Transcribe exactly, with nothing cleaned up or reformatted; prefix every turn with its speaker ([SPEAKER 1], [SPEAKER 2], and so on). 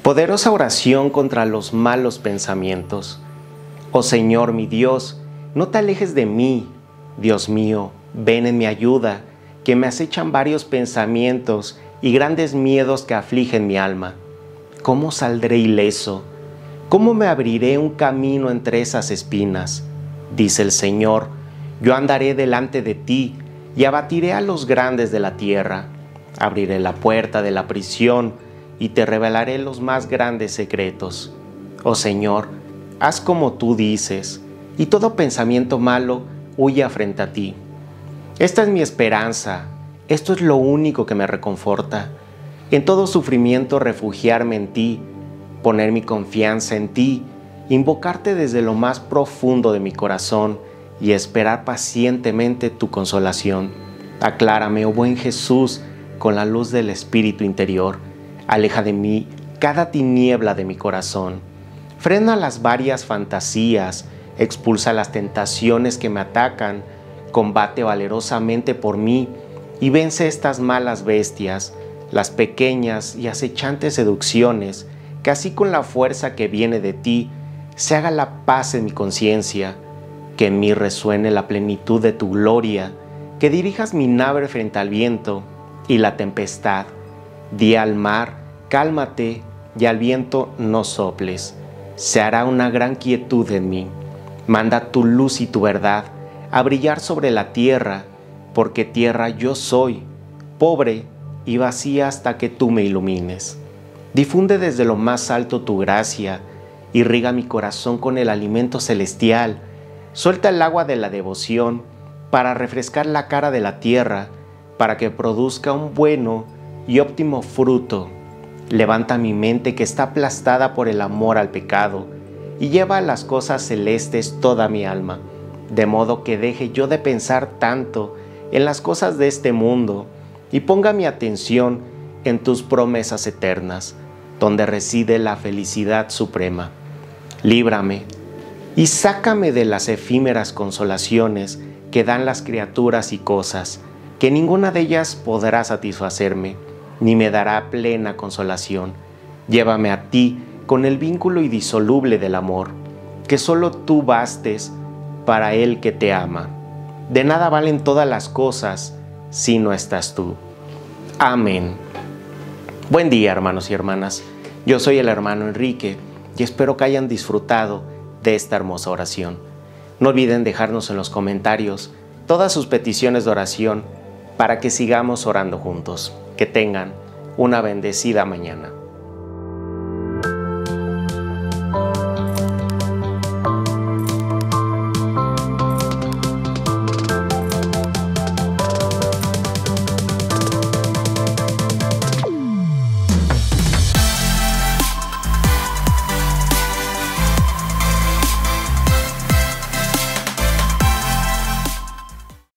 [SPEAKER 1] Poderosa oración contra los malos pensamientos. Oh Señor mi Dios, no te alejes de mí. Dios mío, ven en mi ayuda, que me acechan varios pensamientos y grandes miedos que afligen mi alma. ¿Cómo saldré ileso? ¿Cómo me abriré un camino entre esas espinas? Dice el Señor, yo andaré delante de ti y abatiré a los grandes de la tierra. Abriré la puerta de la prisión y te revelaré los más grandes secretos. Oh Señor, haz como tú dices, y todo pensamiento malo huya frente a ti. Esta es mi esperanza, esto es lo único que me reconforta. En todo sufrimiento refugiarme en ti, poner mi confianza en ti, invocarte desde lo más profundo de mi corazón y esperar pacientemente tu consolación. Aclárame, oh buen Jesús, con la luz del Espíritu interior. Aleja de mí cada tiniebla de mi corazón. Frena las varias fantasías, expulsa las tentaciones que me atacan, combate valerosamente por mí y vence estas malas bestias, las pequeñas y acechantes seducciones, que así con la fuerza que viene de ti, se haga la paz en mi conciencia, que en mí resuene la plenitud de tu gloria, que dirijas mi nave frente al viento y la tempestad. Di al mar, cálmate, y al viento no soples. Se hará una gran quietud en mí. Manda tu luz y tu verdad a brillar sobre la tierra, porque tierra yo soy, pobre y vacía hasta que tú me ilumines. Difunde desde lo más alto tu gracia, irriga mi corazón con el alimento celestial, suelta el agua de la devoción para refrescar la cara de la tierra, para que produzca un bueno y óptimo fruto. Levanta mi mente que está aplastada por el amor al pecado y lleva a las cosas celestes toda mi alma, de modo que deje yo de pensar tanto en las cosas de este mundo y ponga mi atención en tus promesas eternas, donde reside la felicidad suprema. Líbrame y sácame de las efímeras consolaciones que dan las criaturas y cosas, que ninguna de ellas podrá satisfacerme, ni me dará plena consolación. Llévame a ti con el vínculo indisoluble del amor, que solo tú bastes para el que te ama. De nada valen todas las cosas si no estás tú. Amén. Buen día, hermanos y hermanas. Yo soy el hermano Enrique y espero que hayan disfrutado de esta hermosa oración. No olviden dejarnos en los comentarios todas sus peticiones de oración para que sigamos orando juntos. Que tengan una bendecida mañana.